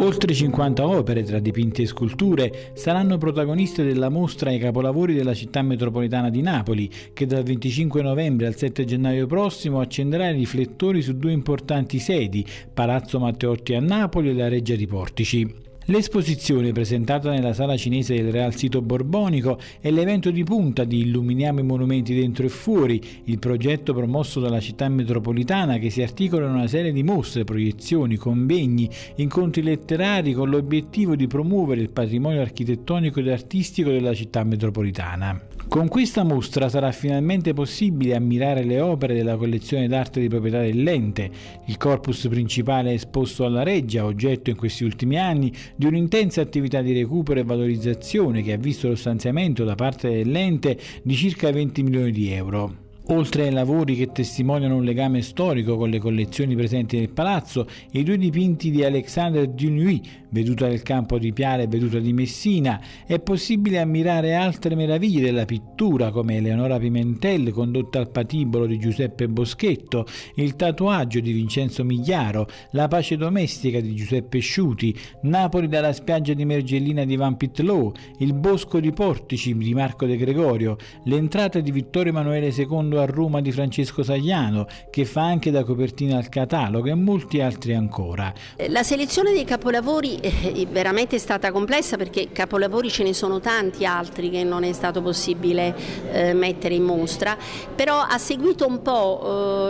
Oltre 50 opere tra dipinti e sculture saranno protagoniste della mostra ai capolavori della città metropolitana di Napoli, che dal 25 novembre al 7 gennaio prossimo accenderà i riflettori su due importanti sedi, Palazzo Matteotti a Napoli e la Reggia di Portici. L'esposizione, presentata nella sala cinese del Real Sito Borbonico, è l'evento di punta di Illuminiamo i monumenti dentro e fuori, il progetto promosso dalla città metropolitana che si articola in una serie di mostre, proiezioni, convegni, incontri letterari con l'obiettivo di promuovere il patrimonio architettonico ed artistico della città metropolitana. Con questa mostra sarà finalmente possibile ammirare le opere della collezione d'arte di proprietà dell'ente. Il corpus principale è esposto alla Reggia, oggetto in questi ultimi anni di un'intensa attività di recupero e valorizzazione che ha visto lo stanziamento da parte dell'ente di circa 20 milioni di euro. Oltre ai lavori che testimoniano un legame storico con le collezioni presenti nel palazzo, i due dipinti di Alexandre Dunois, Veduta del Campo di Piale e Veduta di Messina, è possibile ammirare altre meraviglie della pittura come Eleonora Pimentel condotta al patibolo di Giuseppe Boschetto, il tatuaggio di Vincenzo Migliaro, la pace domestica di Giuseppe Sciuti, Napoli dalla spiaggia di Mergellina di Van Pittelot, il Bosco di Portici di Marco De Gregorio, l'entrata di Vittorio Emanuele II a Roma di Francesco Sagliano, che fa anche da copertina al catalogo, e molti altri ancora. La selezione dei capolavori è veramente stata complessa, perché capolavori ce ne sono tanti altri che non è stato possibile mettere in mostra, però ha seguito un po'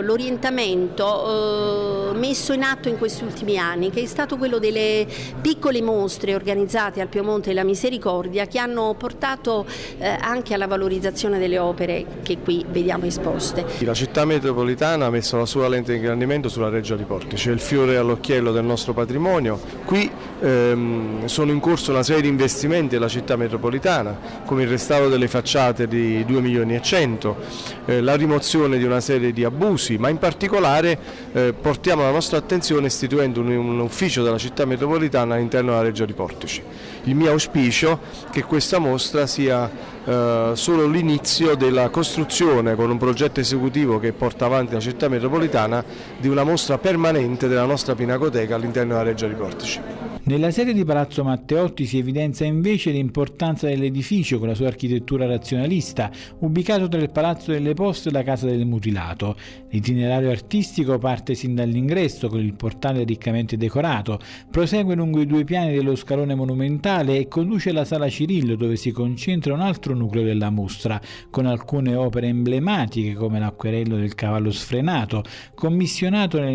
l'orientamento messo in atto in questi ultimi anni, che è stato quello delle piccole mostre organizzate al Piemonte della Misericordia, che hanno portato anche alla valorizzazione delle opere che qui vediamo esposte. La città metropolitana ha messo la sua lente di ingrandimento sulla Reggia di Portici, è il fiore all'occhiello del nostro patrimonio. Qui sono in corso una serie di investimenti della città metropolitana, come il restauro delle facciate di 2 milioni e 100, la rimozione di una serie di abusi, ma in particolare portiamo la nostra attenzione istituendo un ufficio della città metropolitana all'interno della Reggia di Portici. Il mio auspicio è che questa mostra sia solo l'inizio della costruzione, con un progetto esecutivo che porta avanti la città metropolitana, di una mostra permanente della nostra pinacoteca all'interno della Reggia di Portici. Nella sede di Palazzo Matteotti si evidenzia invece l'importanza dell'edificio con la sua architettura razionalista, ubicato tra il Palazzo delle Poste e la Casa del Mutilato. L'itinerario artistico parte sin dall'ingresso con il portale riccamente decorato, prosegue lungo i due piani dello scalone monumentale e conduce alla Sala Cirillo, dove si concentra un altro nucleo della mostra, con alcune opere emblematiche come l'Acquerello del Cavallo Sfrenato, commissionato nel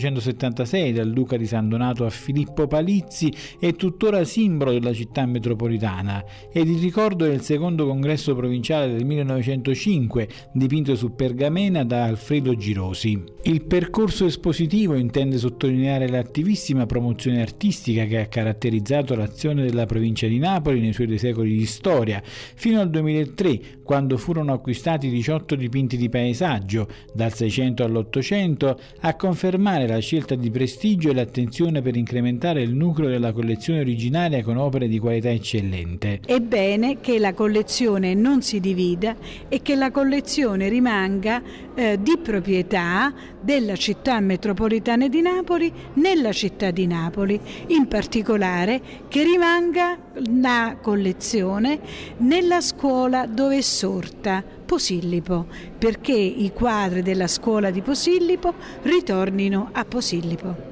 1876 dal Duca di San Donato a Filippo Palizzi, è tuttora simbolo della città metropolitana, ed il ricordo del secondo congresso provinciale del 1905, dipinto su pergamena da Alfredo Girosi. Il percorso espositivo intende sottolineare l'attivissima promozione artistica che ha caratterizzato l'azione della provincia di Napoli nei suoi 2 secoli di storia, fino al 2003, quando furono acquistati 18 dipinti di paesaggio, dal 600 all'800, a confermare la scelta di prestigio e l'attenzione per incrementare il nucleo della collezione originaria con opere di qualità eccellente. È bene che la collezione non si divida e che la collezione rimanga di proprietà della città metropolitana di Napoli nella città di Napoli, in particolare che rimanga la collezione nella scuola dove è sorta, Posillipo, perché i quadri della scuola di Posillipo ritornino a Posillipo.